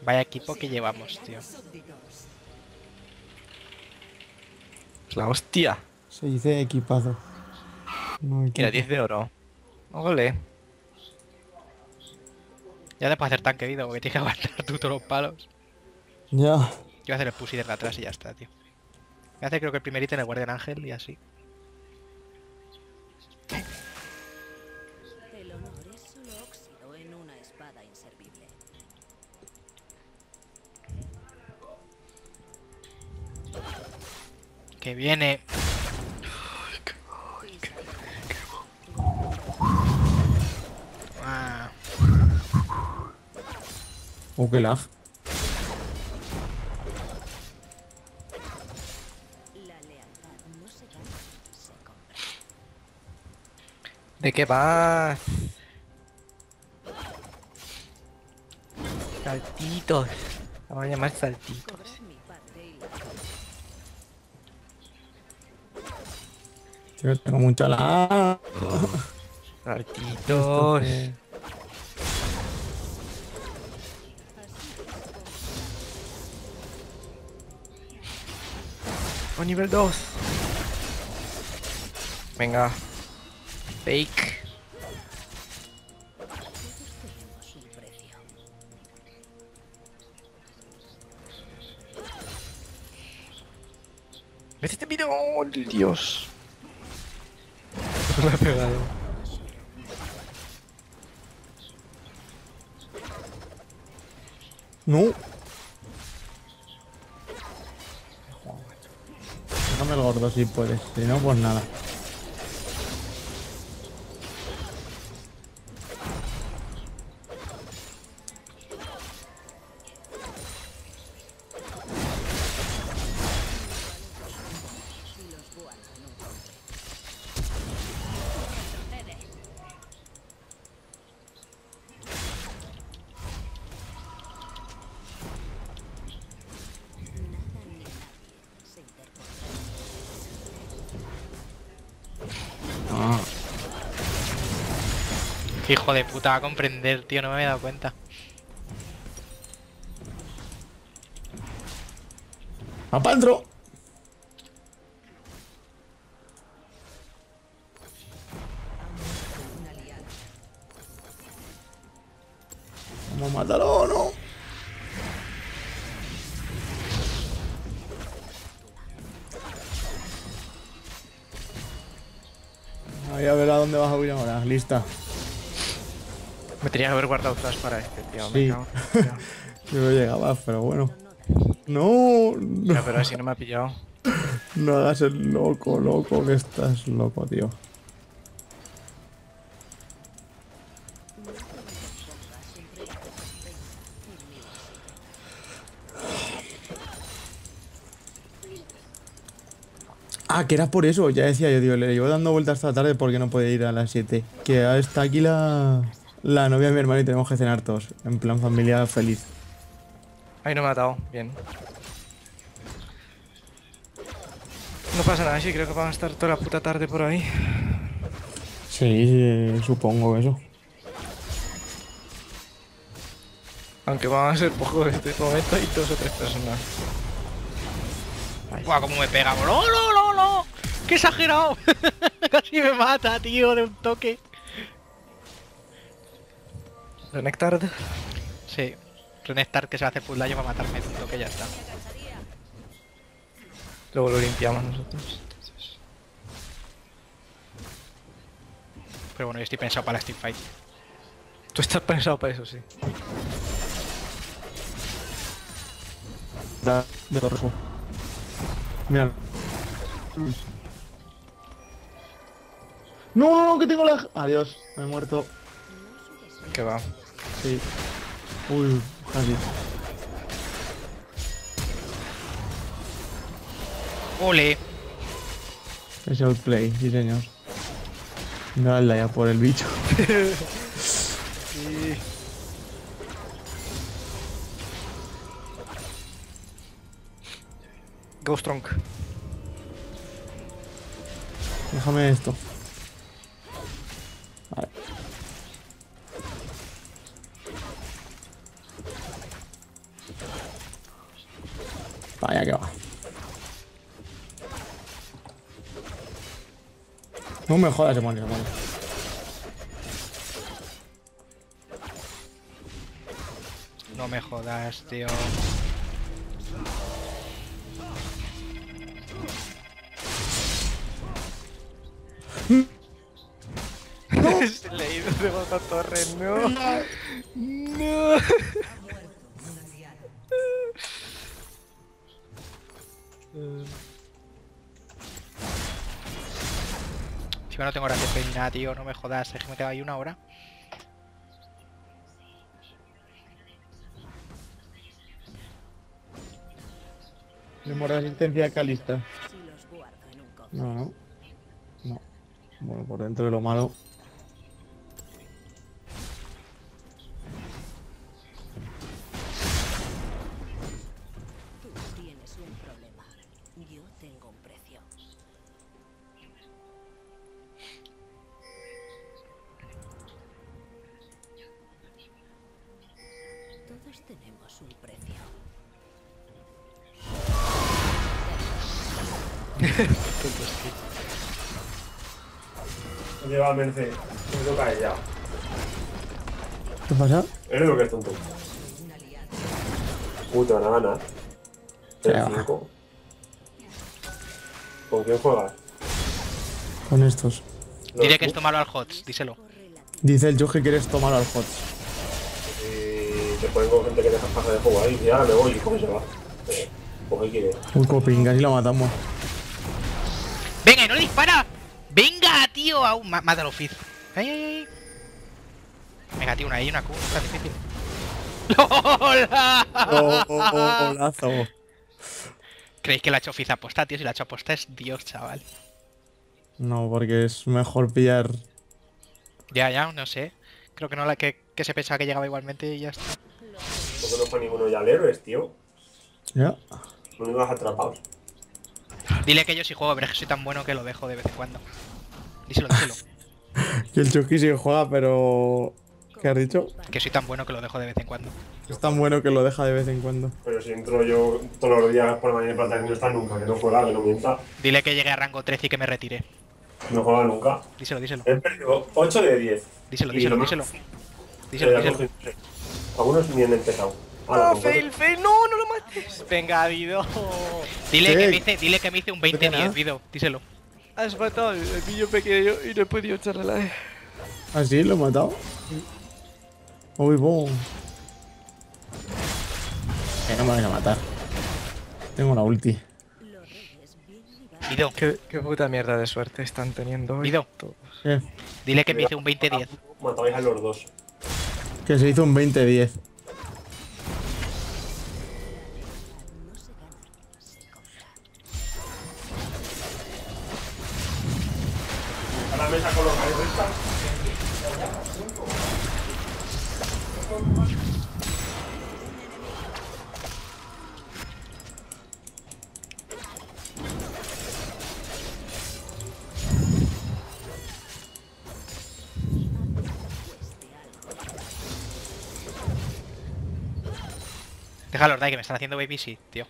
Vaya equipo que llevamos, tío. Es la hostia. Se dice equipazo. No Mira, equipo. 10 de oro. Ole. Ya te puedes hacer tanque, Dido, porque tienes que aguantar tú todos los palos. Ya. Yo voy a hacer el pussy desde atrás y ya está, tío. Voy a hacer creo que el primer ítem el Guardian Ángel y así. El honor es solo óxido en una espada inservible. Que viene. Ah, Oh, qué lag. La lealtad no se gana, se compra. ¿De qué vas? Saltitos. Vamos a llamar saltitos. Cobrar mi parte y la Tío, tengo mucha lag. Saltitos. O nivel 2. Venga. Fake. tenemos un precio. ¿Ves este video? ¡Oh, Dios! Me ha pegado. No. Déjame el gordo si puedes. Si no, pues nada. Nada ni nadie se interpone. Ah. qué hijo de puta va a comprender, tío, no me había dado cuenta. ¡Apandro! Vamos a matarlo, ¿no? Ahí a ver a dónde vas a huir ahora. Lista. Me tenía que haber guardado flash para este, tío. Sí. Me cago en la hostia. Yo no llegaba, pero bueno. No, no, Ya, pero así no me ha pillado. no hagas el loco, loco, que estás loco, tío. Ah, que era por eso, ya decía yo, digo, le llevo dando vueltas esta tarde porque no puede ir a las 7. Que está aquí la novia de mi hermano y tenemos que cenar todos, en plan familia feliz. Ahí no me ha matado. Bien. No pasa nada, sí, creo que van a estar toda la puta tarde por ahí. Sí, sí, supongo eso. Aunque van a ser pocos en este momento y 2 o 3 personas. Buah, cómo me pega. ¡No, no, no, no! ¡Qué exagerado! Casi me mata, tío, de un toque. Renektar. Sí. Renektar que se hace full daño para matarme de un toque, ya está. Luego lo limpiamos nosotros. Entonces. Pero bueno, yo estoy pensado para la Steam Fight. Tú estás pensado para eso, sí. Da, de rojo. Mira. No, no, no, que tengo la... Adiós, me he muerto. Que va. Sí. Uy, casi. ¡Ole! Es outplay, sí señor. Dale ya por el bicho. Sí. Ghost Trunk. Déjame esto. Vale. No me jodas, se muere, se muere. No me jodas, tío. Se le ha ido debajo a torre, no. No. Si no tengo gracia ni nada, tío, no me jodas, es que me queda ahí una hora. Tenemos resistencia a Calista. Si los guardo en un cofre. No, no. No. Bueno, por dentro de lo malo. Tú tienes un problema. Yo tengo un precio. Todos tenemos un precio. Lleva a Merced. Me toca a ella. ¿Qué pasa? Eres lo que es tonto. Te van a ganar. Se 3-5. ¿Con quién juegas? Con estos. Diré que esto malo al HOTS, díselo. Dice el Josh que quieres tomar al HOTS. Y te ponen con gente que dejas pasar de juego ahí. Y ahora me voy y cómo se va. Pues ahí quiere. Un coping, casi lo matamos. ¡Venga, y no le dispara! ¡Venga, tío! Aún, mátalo, Fizz. ¡Ay, ay, ay! Venga, tío, una I y una Q, no es tan difícil. ¡Lola! Golazo. ¿Creéis que la ha hecho Fizz aposta, tío? Si la ha hecho aposta es Dios, chaval. No, porque es mejor pillar. Ya, no sé. Creo que no la que se pensaba que llegaba igualmente y ya está. Porque no fue ninguno ya al héroes, tío. Ya. No ibas atrapados. Dile que yo sí juego, pero es que soy tan bueno que lo dejo de vez en cuando. Díselo, díselo. Que el Chucky sí juega, pero. ¿Qué has dicho? Que soy tan bueno que lo dejo de vez en cuando. Es tan bueno que lo deja de vez en cuando. Pero si entro yo todos los días por la mañana y por la tarde, no está nunca, que no juega, que no mienta. Dile que llegue a rango 13 y que me retire. No juega nunca. Díselo. He perdido 8 de 10. Díselo. Y lo más- Díselo. Algunos ni han empezado. ¡Ah, fail! ¡No, no lo mates! Venga, Dido. Dile ¿Qué? que me hice un ¿Qué nada? 20-10, Vido. Díselo. Has matado el niño pequeño y no he podido echarle la E. ¿Ah, sí? ¿Lo he matado? Uy, boom. Que no me van a matar. Tengo una ulti. Los reyes vienen y van. Vido. Qué puta mierda de suerte están teniendo hoy. Vido. todos. ¿Qué? Dile que me hice un 20-10. Matabais a los dos. Que se hizo un 20-10. No se gana, se compra. A la mesa colocáis esta. Déjalos, Dai, que me están haciendo babysit, tío.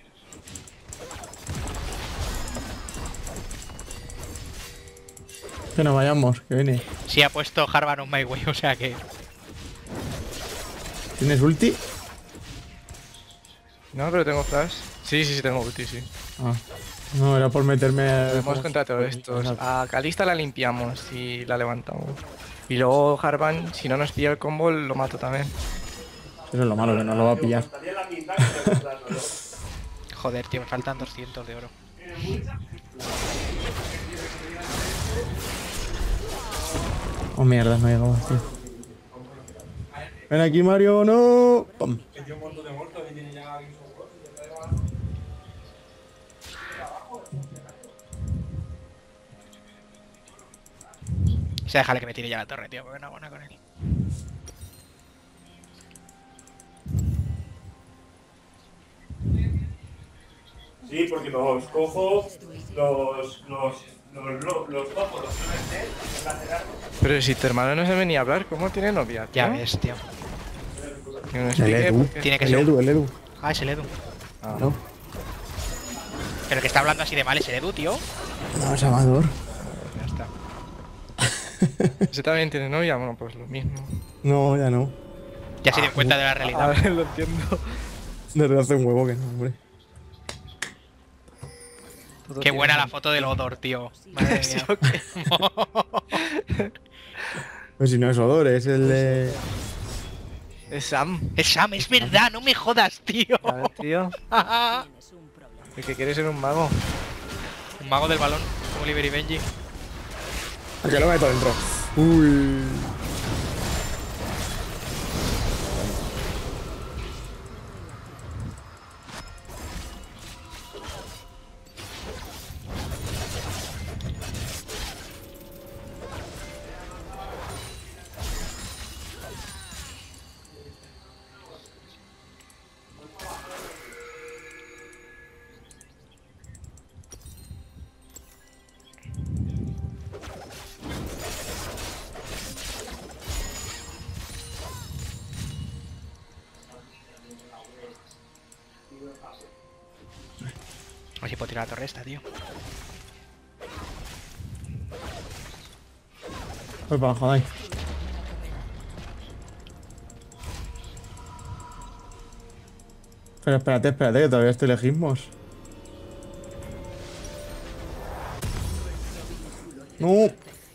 Que nos vayamos, que viene. Sí, ha puesto Harvan on my way, o sea que. ¿Tienes ulti? No, pero tengo flash. Sí, tengo ulti, sí. Ah. No, era por meterme. Podemos contra todos estos. A Kalista la limpiamos y la levantamos. Y luego Harvan, si no nos pilla el combo, lo mato también. Eso es lo malo, que no lo va a pillar. Estaría la mitad que te comprando, ¿no? Joder, tío, me faltan 200 de oro. Oh, mierda, no llegamos, tío. Ven aquí, Mario, no. Pum. Se déjale que me tire ya la torre, tío, porque no hago nada con él. Sí, porque los cojo, los cojo, los conecté, Pero si tu hermano no se venía a hablar, ¿cómo tiene novia? Ya tío? ves, tío. Que me El explique Edu. por qué. Tiene que El ser. Edu, el Edu. Ah, es el Edu. Ah. No. Pero el que está hablando así de mal es el Edu, tío. No, es Amador. Ya está. ¿Ese también tiene novia? Bueno, pues lo mismo. No, ya no. Ya se dio cuenta de la A realidad. ver, lo entiendo. Desde hace un huevo que no, hombre. Todo Qué tiene buena la sentido. foto del Odor, tío. Madre Sí, mía. ok. Pues si no es Odor, es el de... Es Sam. Es Sam, es verdad, no me jodas, tío. A ver, tío. Tienes un problema. El que quiere ser un mago. Un mago del balón, como Oliver y Benji. ¿A que lo meto dentro? Uy. A ver si puedo tirar la torre esta, tío. Voy para abajo, Dai. Pero espérate, espérate, que todavía estoy lejísimos. No.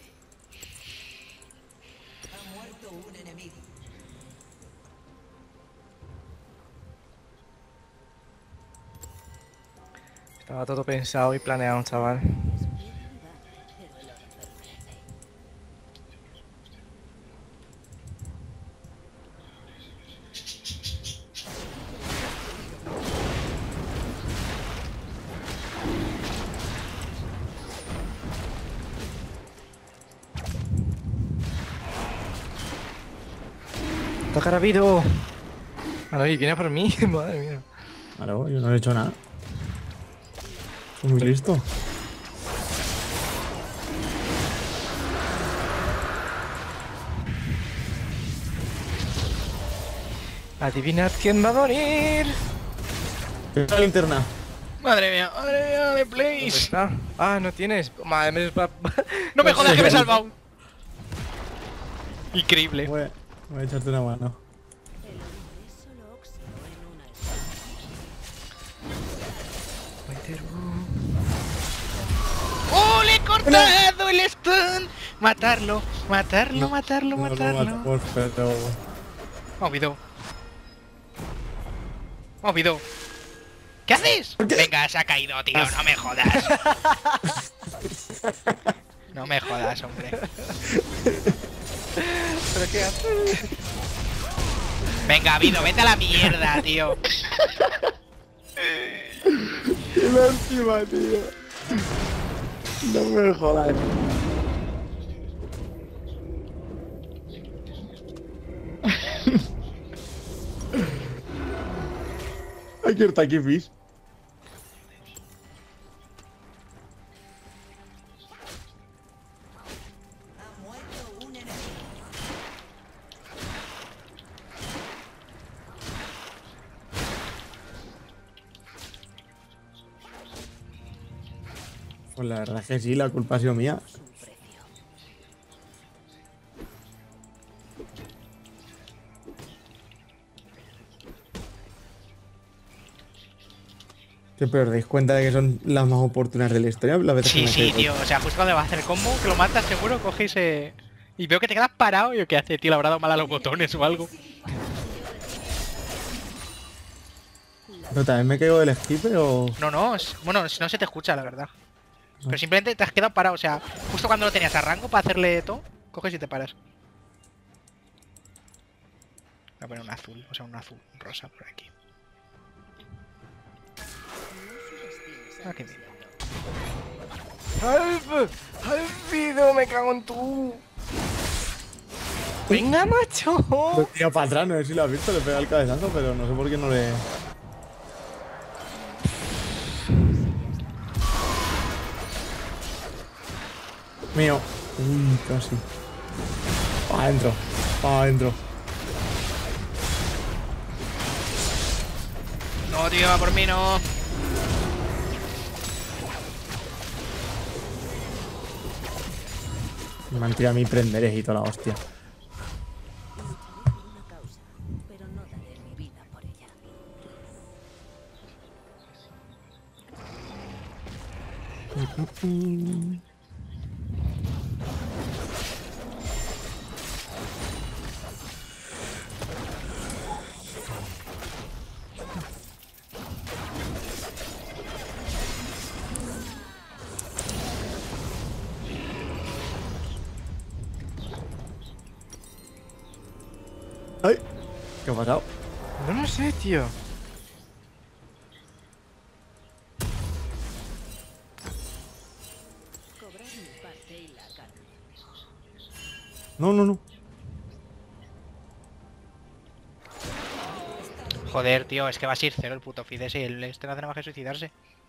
Estaba todo pensado y planeado, chaval. ¡Está rápido! Ah, no, y viene por mí, madre mía. Claro, yo no he hecho nada. Soy muy listo. Adivinad quién va a morir. Tengo la linterna. Madre mía, de ¿Dónde Place. está? Ah, no tienes. Madre mía, No me jodas que me he salvado. Increíble. Voy a echarte una mano. El hombre es solo óxido en una esfera. ¡Oh, le he cortado el stun! Matarlo, matarlo, matarlo, No lo matarlo. matamos, pero... Movido. Movido. ¿Qué haces? Venga, se ha caído, tío. No me jodas. No me jodas, hombre. ¿Pero qué haces? Venga, Vido, vete a la mierda, tío. ¡Qué lástima, tío! No me jodas. Hay que estar aquí, Fish. Pues la verdad es que sí, la culpa ha sido mía. Es un precio. Que pero os dais cuenta de que son las más oportunas de la historia. Las veces que Sí, me sí, caigo. tío. O sea, justo cuando vas a hacer combo, que lo matas seguro, coge y se... Y veo que te quedas parado y yo, ¿qué hace, tío? Le habrá dado mal a los botones o algo. Pero también me caigo del skip, pero... No, no, bueno, si no se te escucha, la verdad. Pero simplemente te has quedado parado, o sea, justo cuando lo tenías a rango para hacerle todo, coges y te paras. Voy a poner un azul, o sea, un azul, un rosa por aquí. Aquí mismo. ¡Alf! ¡Alfido! ¡Me cago en tú! ¡Venga, Lo macho! tira para atrás, no sé si lo has visto, le pega el cabezazo, pero no sé por qué no le... Mío. Uy, casi. Pa' adentro. Pa' adentro. No, tío, va por mí, no. Me han tirado a mí prenderé y toda la hostia. Lucharé por una causa, pero no daré mi vida por ella. ¡Ay! ¿Qué ha pasado? No lo sé, tío. Cobrar mi parte y la carne. No, no, no. Joder, tío, es que va a ser cero el puto Fides y el este no hace nada más que suicidarse.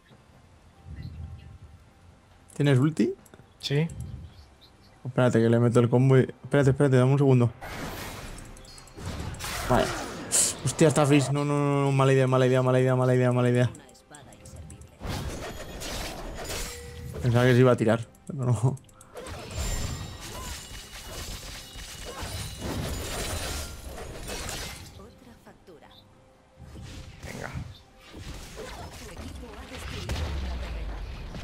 ¿Tienes ulti? Sí. Espérate que le meto el combo y... Espérate, espérate, dame un segundo. Vale. Hostia, está Fizz. No, no, no, no, mala idea, mala idea, mala idea, mala idea, mala idea. Una espada inservible. Pensaba que se iba a tirar, pero no. Otra factura. Venga. Tu equipo ha destruido una terrena.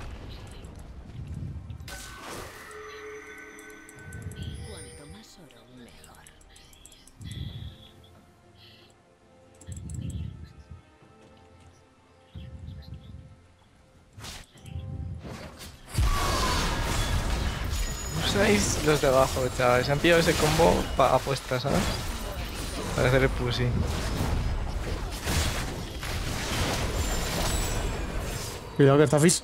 Cuanto más oro, mejor. Usáis los de abajo, chavales. Se han pillado ese combo para apuestas, ¿sabes? Para hacer el pussy. Cuidado que está Fizz.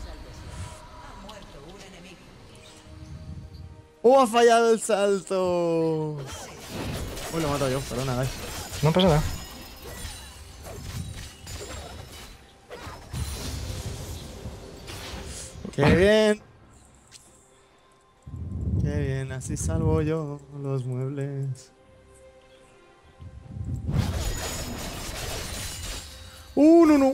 ¡Oh, ha fallado el salto! Uy, lo he matado yo, perdona, dai. No pasa nada. ¡Qué bien! ¡Qué bien! Así salvo yo los muebles. No, no!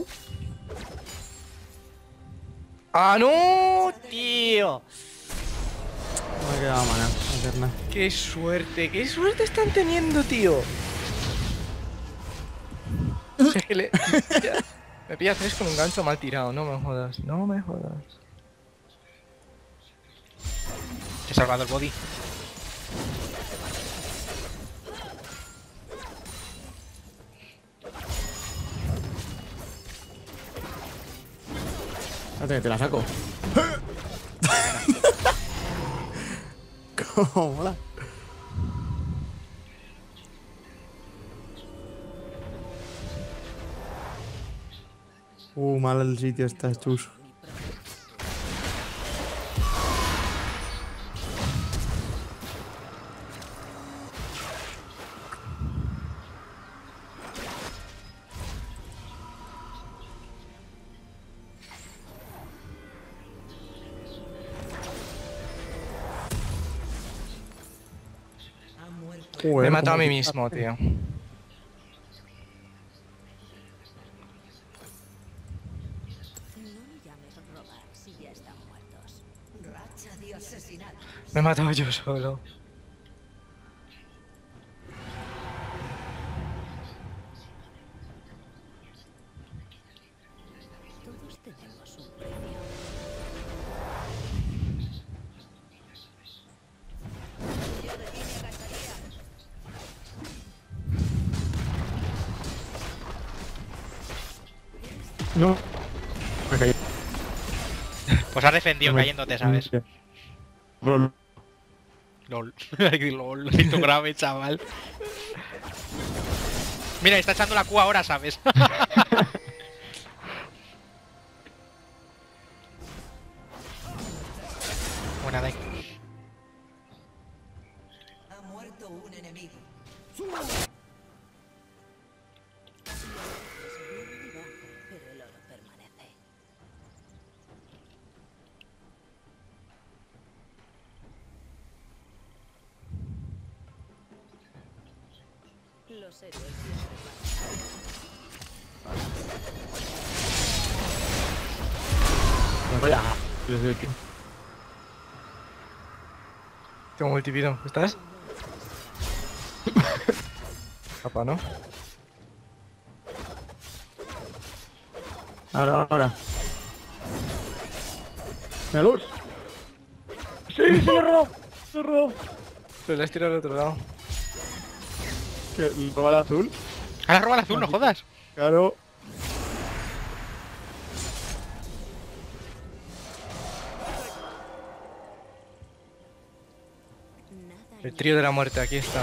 ¡Ah, no! ¡Tío! No me quedaba mana, eterna. ¡Qué suerte están teniendo, tío! Es que me pilla 3 con un gancho mal tirado, no me jodas, no me jodas. Te he salvado el body. Espérate que te la saco. ¿Cómo mola? Mal el sitio está chus. Me he matado a mí mismo, tío. No me llames robar si ya están muertos. Racha de asesinatos. Me he matado yo solo. Todos tenemos un precio. No. Me caí. Pues has defendido cayéndote, ¿sabes? Bro, LOL. LOL, lo siento grave, chaval. Mira, está echando la Q ahora, ¿sabes? Buena, Dai. Ha muerto un enemigo. Pero el oro permanece. Los héroes siempre Vaya. Yo soy el que- Tengo multipido. ¿Estás? Papá, ¿no? Ahora. ¿Me luz? ¡Sí, se lo he robado! ¡Se lo he robado! Pero le has tirado al otro lado. ¿Que roba el azul? Ahora roba el azul, no jodas. Claro. El trío de la muerte, aquí está.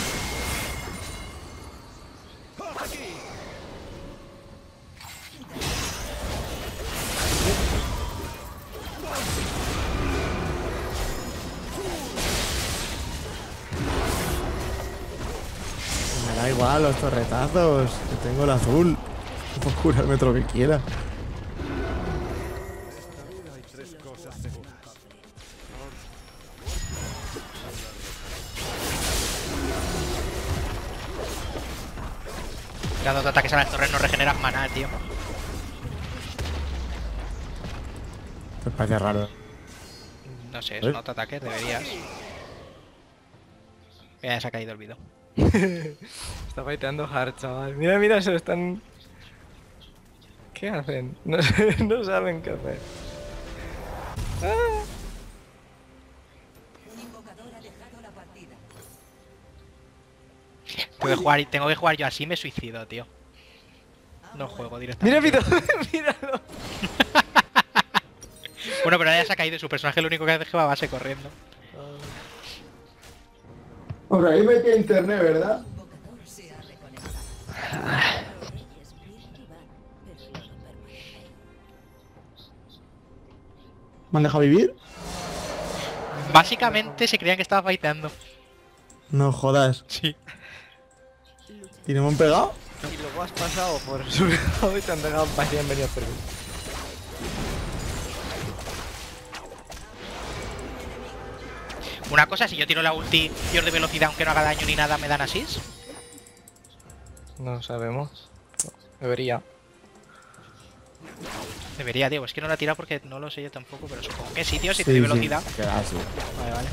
Me da igual los torretazos. Que tengo el azul. Puedo curarme todo lo que quiera. Dando ataques a las torres no regeneras maná, tío. Me parece raro. No sé, son autoataques, deberías. Mira, se ha caído el video. Está fighteando hard, chaval. Mira, mira, se lo están... ¿Qué hacen? No, no saben qué hacer. ¡Ah! Un invocador ha dejado la partida. Tengo que jugar yo así, me suicido, tío. No juego directamente. Mira, míralo. Bueno, pero ahora ya se ha caído y su personaje lo único que hace es que va a base corriendo. Por ahí metí internet, ¿verdad? El invocador se ha reconectado. Reyes Vir y van, pero no permanecen. ¿Me han dejado vivir? Básicamente se creían que estaba fighteando. No jodas. Sí. ¿Y no me han pegado? Y luego has pasado por su lado y te han dejado parecían venir a perder. Una cosa, si yo tiro la ulti y os de velocidad aunque no haga daño ni nada, ¿me dan asís? No sabemos. Debería. Debería, Diego, es que no la he tirado porque no lo sé yo tampoco, pero supongo que sí, tío, si te doy velocidad. Sí, queda así. Vale, vale.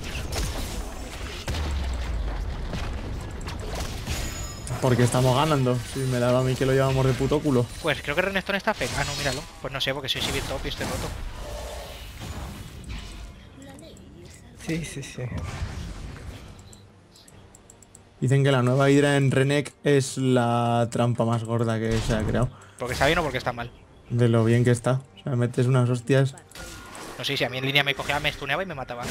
Porque estamos ganando. Si me daba a mí que lo llevamos de puto culo. Pues creo que Renekton está fake. Ah, no, míralo. Pues no sé, porque soy civil top y estoy roto. Sí, sí, sí. Dicen que la nueva Hydra en Renek es la trampa más gorda que se ha creado. Porque está bien o porque está mal. De lo bien que está. O sea, metes unas hostias. No sé, si a mí en línea me cogía, me stuneaba y me mataba.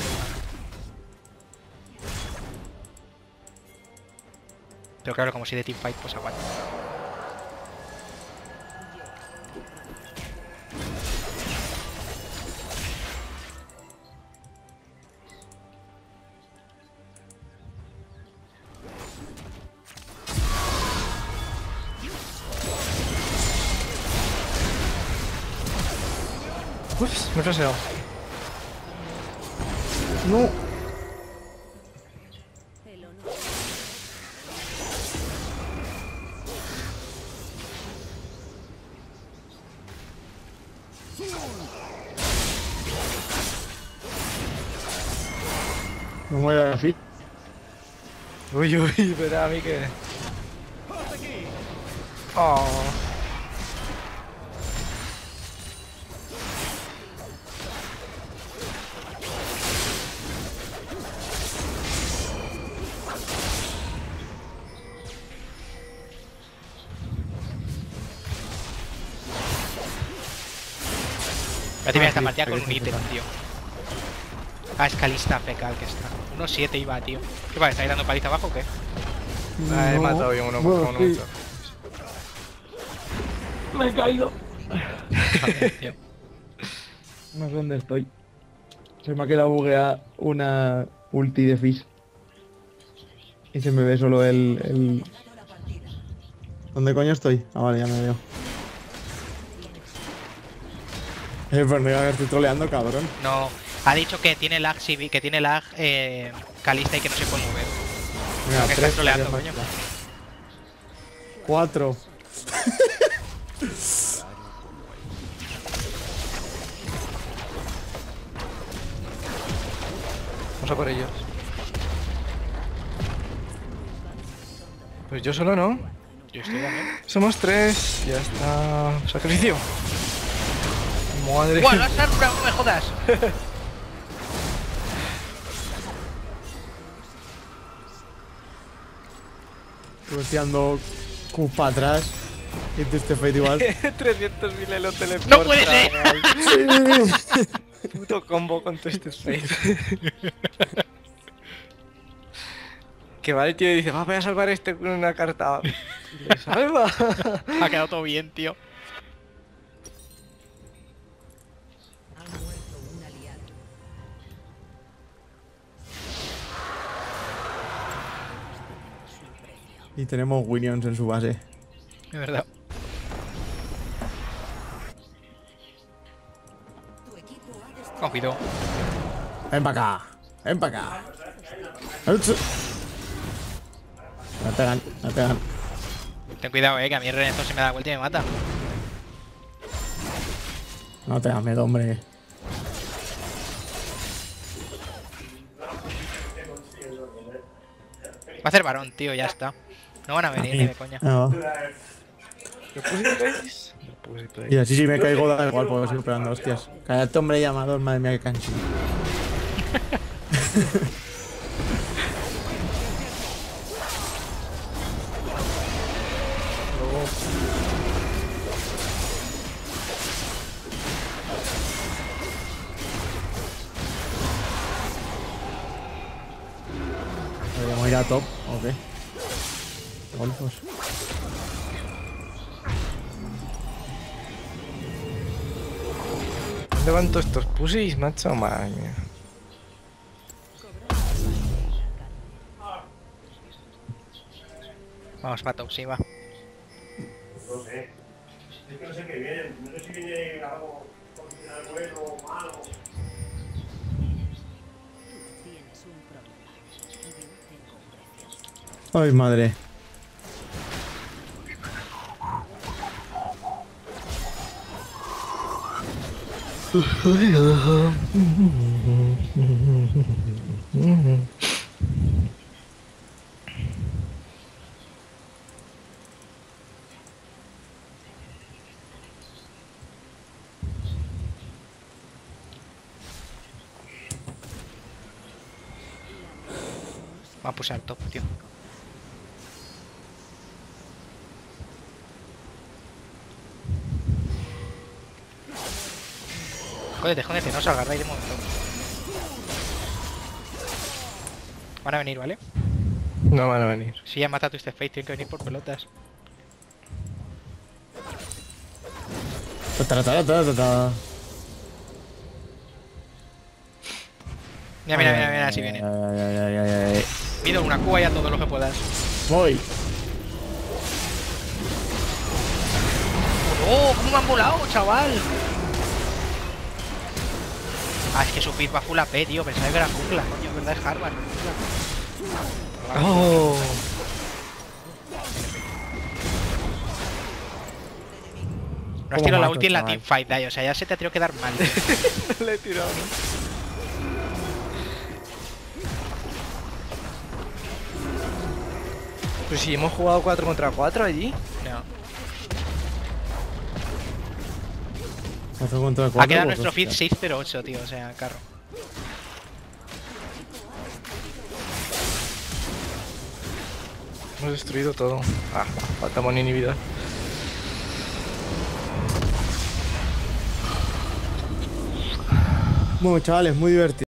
Pero claro, como si de teamfight, pues aguanta. Ups, me he fraseado. No. El honor. No me voy a decir. Uy, uy, espera, a mí que... Oh. Ya te voy a esta partida con un ítem, tío. Ah, es Calista fecal que está. 1-7 iba, tío. ¿Qué va? ¿Estáis dando paliza abajo o qué? Ah, he matado yo uno, Bueno, uno sí. mucho. Me he caído. Joder, tío. No sé dónde estoy. Se me ha quedado bugueada una ulti de Fizz. Y se me ve solo el... ¿Dónde coño estoy? Ah, vale, ya me veo. Pues no iba a estoy troleando, cabrón. No, ha dicho que tiene lag, que tiene lag Calista y que no se puede mover. Mira, Que estás troleando, coño. 4. Vamos a por ellos. Pues yo solo no. Yo estoy también. Somos 3. Ya está. Sacrificio. Madre. ¡Buah, lo has arruinado! ¡No me jodas! Estoy Q para atrás. Y tú este fate igual. 300.000 elo teleporta. ¡No puede ser! Puto combo con tu Fate. Que va el tío y dice, voy a salvar este con una carta. Y le salva. Ha quedado todo bien, tío. Ha muerto un aliado. Y tenemos Winions en su base. De verdad. Tu equipo ha destruido. Cuidado. Ven para acá. Ven para acá. ¡Uch! Me pegan, me pegan. Ten cuidado, que a mí el Renekton se me da vuelta y me mata. No tengas miedo, hombre. Va a hacer varón, tío, ya está. No van a venir ni de coña. No. ¿Lo pusisteis? Lo pusisteis. Y así si me caigo da igual porque sigo pegando hostias. Cállate, hombre llamador, madre mía, qué canchino. ¿Deberíamos ir a top o qué? Golfos. ¿Dónde van todos estos pussies, macho? Madre mía. Vamos para top, sí, va. No sé. Es que no sé qué viene. No sé si viene algo posicional bueno o malo. Tienes un problema. Y yo tengo un precio. Ay, madre. Va a pulsar top, tío. Jódete, no salgas de ahí de momento. Van a venir, ¿vale? No van a venir. Si ya mata a tu Face, tienen que venir por pelotas. Mira, así viene. Pido una cuba y a todo lo que puedas. Voy. ¡Oh! ¿Cómo me han volado, chaval? Ah, es que su pit va full AP, tío. Pensaba que era jungla, coño. Es verdad, es Harvard. ¡Oh! No has tirado la ulti en la teamfight, Dai. O sea, ya se te ha tenido que dar mal. Le he tirado. Pues si hemos jugado 4 contra 4 allí. No. 4 contra 4. Ha quedado nuestro feed 608, tío. O sea, carro. Hemos destruido todo. Ah, falta mon inhibidor. Bueno, chavales, muy divertido.